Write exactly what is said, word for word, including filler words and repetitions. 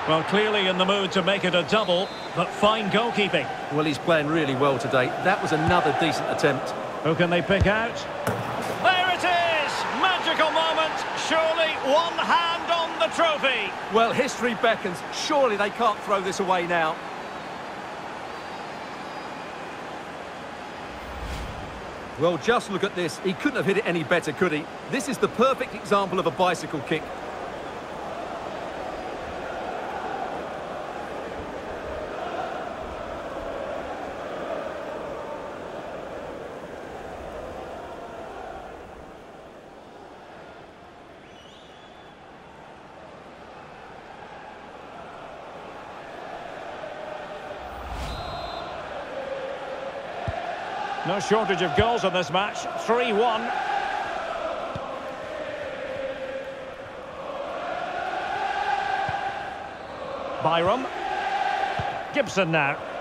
Well, clearly in the mood to make it a double, but fine goalkeeping. Well, he's playing really well today. That was another decent attempt. Who can they pick out? There it is! Magical moment. Surely one hand on the trophy. Well, history beckons. Surely they can't throw this away now. Well, just look at this. He couldn't have hit it any better, could he? This is the perfect example of a bicycle kick. No shortage of goals in this match. three one. Byram. Gibson now.